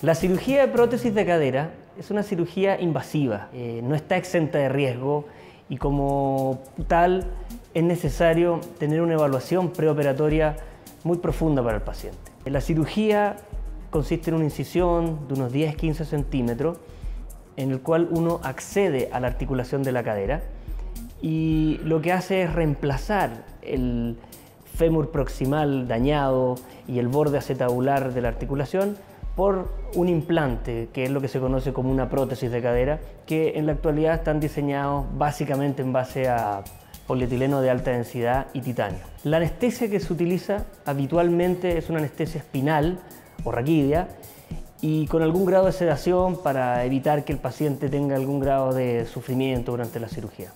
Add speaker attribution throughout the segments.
Speaker 1: La cirugía de prótesis de cadera es una cirugía invasiva, no está exenta de riesgo y como tal es necesario tener una evaluación preoperatoria muy profunda para el paciente. La cirugía consiste en una incisión de unos 10-15 centímetros en el cual uno accede a la articulación de la cadera y lo que hace es reemplazar el fémur proximal dañado y el borde acetabular de la articulación por un implante, que es lo que se conoce como una prótesis de cadera, que en la actualidad están diseñados básicamente en base a polietileno de alta densidad y titanio. La anestesia que se utiliza habitualmente es una anestesia espinal o raquídea y con algún grado de sedación para evitar que el paciente tenga algún grado de sufrimiento durante la cirugía.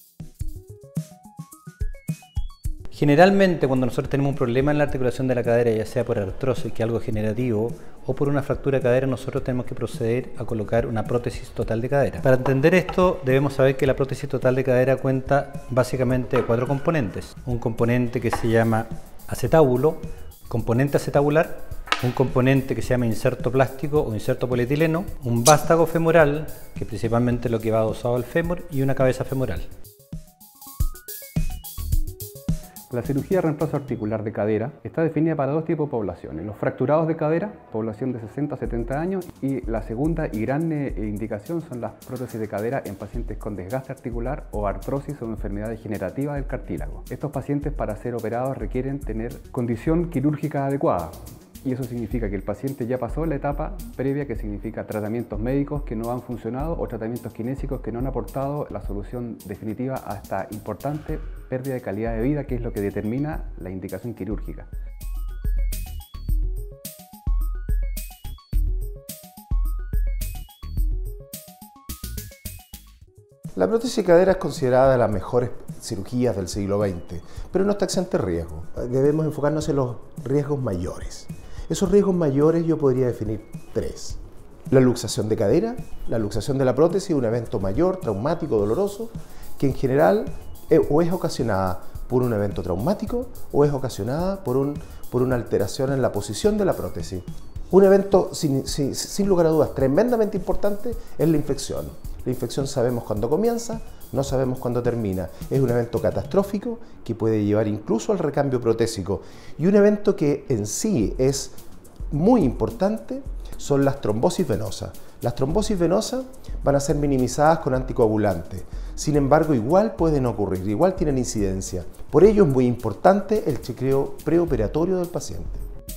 Speaker 2: Generalmente cuando nosotros tenemos un problema en la articulación de la cadera, ya sea por artrosis, que es algo generativo, o por una fractura de cadera, nosotros tenemos que proceder a colocar una prótesis total de cadera. Para entender esto debemos saber que la prótesis total de cadera cuenta básicamente de 4 componentes. Un componente que se llama acetábulo, componente acetabular, un componente que se llama inserto plástico o inserto polietileno, un vástago femoral, que principalmente es lo que va adosado al fémur, y una cabeza femoral.
Speaker 3: La cirugía de reemplazo articular de cadera está definida para 2 tipos de poblaciones: los fracturados de cadera, población de 60 a 70 años, y la segunda y gran indicación son las prótesis de cadera en pacientes con desgaste articular o artrosis o enfermedad degenerativa del cartílago. Estos pacientes, para ser operados, requieren tener condición quirúrgica adecuada. Y eso significa que el paciente ya pasó la etapa previa, que significa tratamientos médicos que no han funcionado o tratamientos kinésicos que no han aportado la solución definitiva a esta importante pérdida de calidad de vida, que es lo que determina la indicación quirúrgica.
Speaker 4: La prótesis de cadera es considerada de las mejores cirugías del siglo XX, pero no está exenta de riesgo. Debemos enfocarnos en los riesgos mayores. Esos riesgos mayores yo podría definir 3. La luxación de cadera. La luxación de la prótesis es un evento mayor, traumático, doloroso, que en general o es ocasionada por un evento traumático o es ocasionada por una alteración en la posición de la prótesis. Un evento sin lugar a dudas tremendamente importante es la infección. La infección sabemos cuándo comienza, no sabemos cuándo termina. Es un evento catastrófico que puede llevar incluso al recambio protésico. Y un evento que en sí es muy importante son las trombosis venosas. Las trombosis venosas van a ser minimizadas con anticoagulantes. Sin embargo, igual pueden ocurrir, igual tienen incidencia. Por ello es muy importante el chequeo preoperatorio del paciente.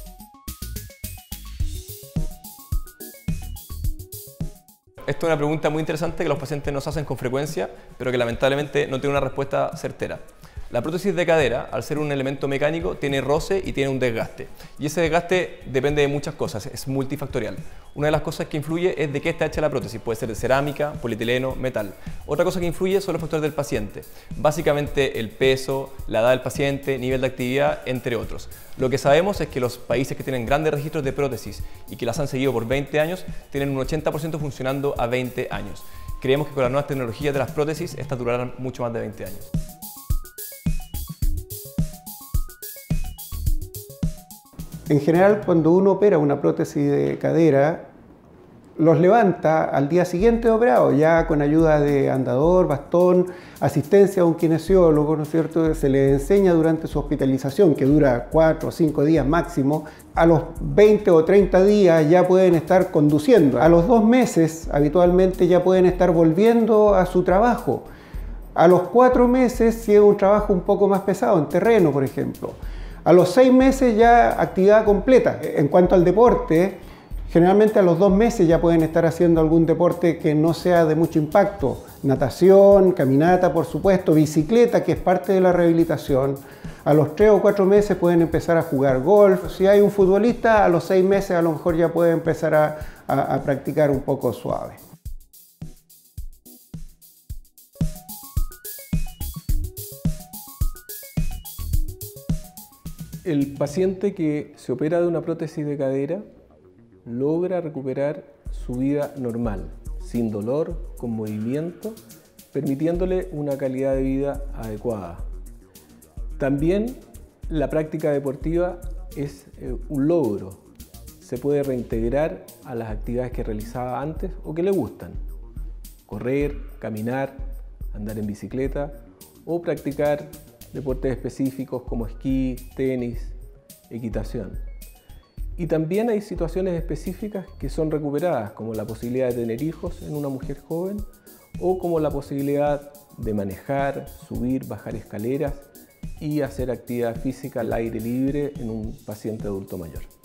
Speaker 5: Esta es una pregunta muy interesante que los pacientes nos hacen con frecuencia, pero que lamentablemente no tiene una respuesta certera. La prótesis de cadera, al ser un elemento mecánico, tiene roce y tiene un desgaste. Y ese desgaste depende de muchas cosas, es multifactorial. Una de las cosas que influye es de qué está hecha la prótesis. Puede ser de cerámica, polietileno, metal. Otra cosa que influye son los factores del paciente. Básicamente el peso, la edad del paciente, nivel de actividad, entre otros. Lo que sabemos es que los países que tienen grandes registros de prótesis y que las han seguido por 20 años, tienen un 80% funcionando a 20 años. Creemos que con las nuevas tecnologías de las prótesis, estas durarán mucho más de 20 años.
Speaker 6: En general, cuando uno opera una prótesis de cadera, los levanta al día siguiente de operado, ya con ayuda de andador, bastón, asistencia a un kinesiólogo, ¿no es cierto? Se les enseña durante su hospitalización, que dura 4 o 5 días máximo. A los 20 o 30 días ya pueden estar conduciendo. A los 2 meses, habitualmente, ya pueden estar volviendo a su trabajo. A los 4 meses, si es un trabajo un poco más pesado, en terreno, por ejemplo. A los 6 meses ya actividad completa. En cuanto al deporte, generalmente a los 2 meses ya pueden estar haciendo algún deporte que no sea de mucho impacto. Natación, caminata, por supuesto, bicicleta, que es parte de la rehabilitación. A los 3 o 4 meses pueden empezar a jugar golf. Si hay un futbolista, a los 6 meses a lo mejor ya puede empezar a practicar un poco suave.
Speaker 7: El paciente que se opera de una prótesis de cadera logra recuperar su vida normal, sin dolor, con movimiento, permitiéndole una calidad de vida adecuada. También la práctica deportiva es un logro. se puede reintegrar a las actividades que realizaba antes o que le gustan. Correr, caminar, andar en bicicleta o practicar deportes específicos como esquí, tenis, equitación. Y también hay situaciones específicas que son recuperadas, como la posibilidad de tener hijos en una mujer joven o como la posibilidad de manejar, subir, bajar escaleras y hacer actividad física al aire libre en un paciente adulto mayor.